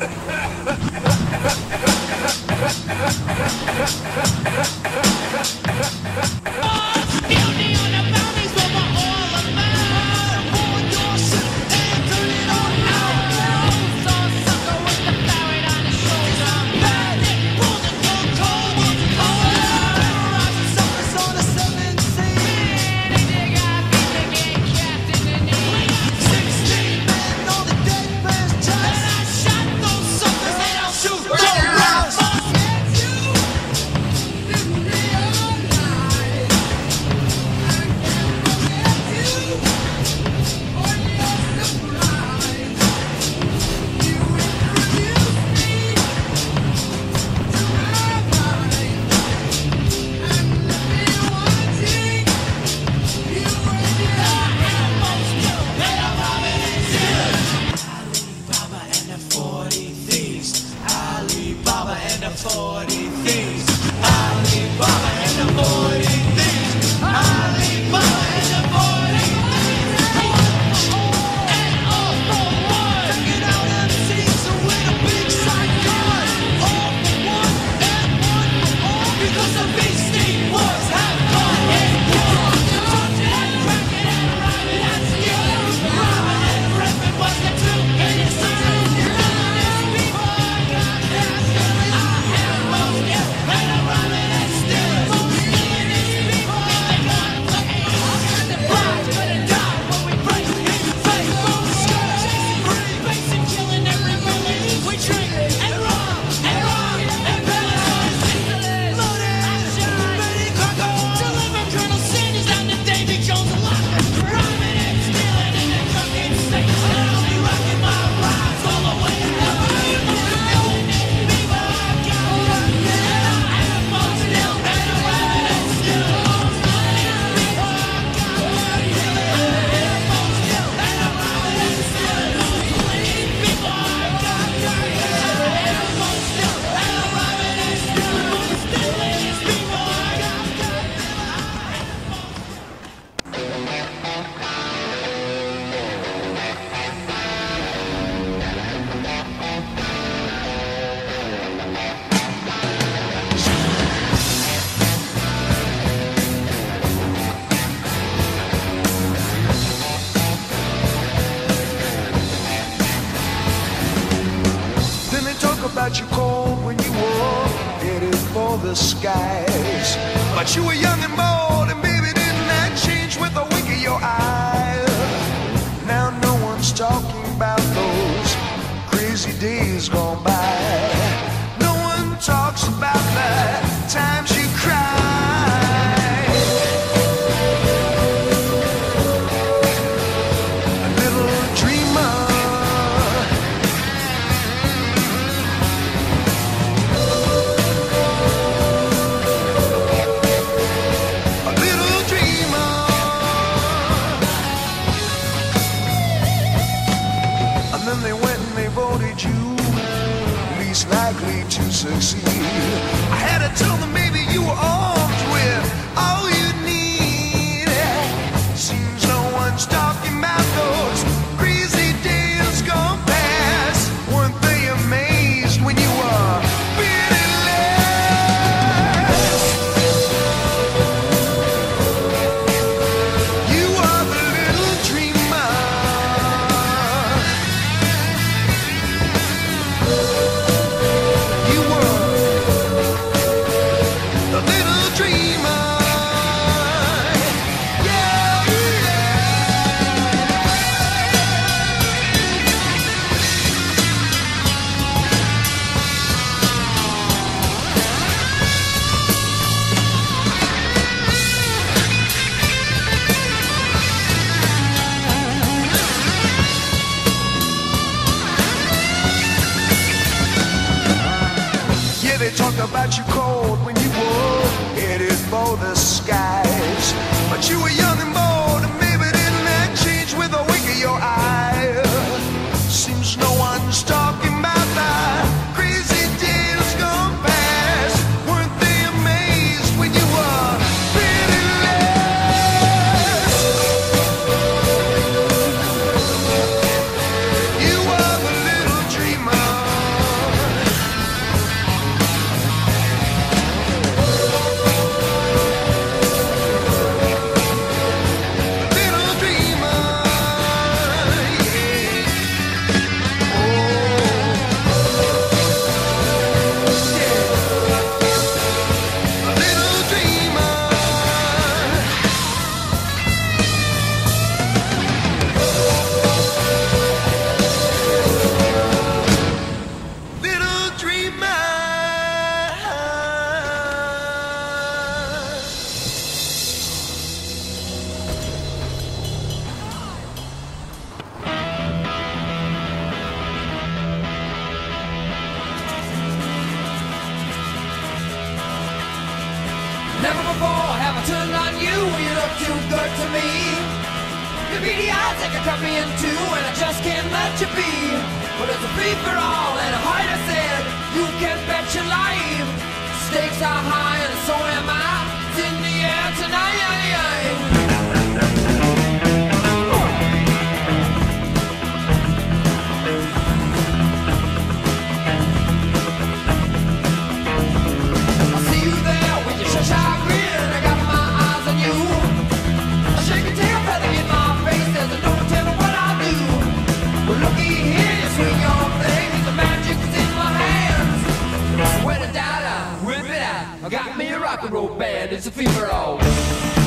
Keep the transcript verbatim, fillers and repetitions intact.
about you cold when you were headed for the skies. But you were young and bold, and baby, didn't that change with a wink of your eye? Now no one's talking about those crazy days gone by. No one talks about the times you cried. Likely to succeed. I had to tell them, maybe you were armed with all you need. Seems no one's talking about those crazy days gone past. Weren't they amazed when you were feeling less? You are the little dreamer. They talk about you cold when you were headed for the skies. But you were young and bold, and maybe didn't that change with a wink of your eye? Seems no one's talking about the crazy days gone past. Weren't they amazed when you were feeling less? You were the little dreamer. Never before have I turned on you. You look too good to me. The beady eyes that can cut me in two, and I just can't let you be. But it's a free for all, and a heart I said, you can bet your life. Stakes are high, and so am I. It's in the air tonight. I see you there with your shut-eye grin. I got my eyes on you. I shake your tail feather in my face. There's no telling what I'll do. Well, looky here, you swing your thing. The magic's in my hands. When I die, I whip it out. I got me a rock and roll band. It's a fever all.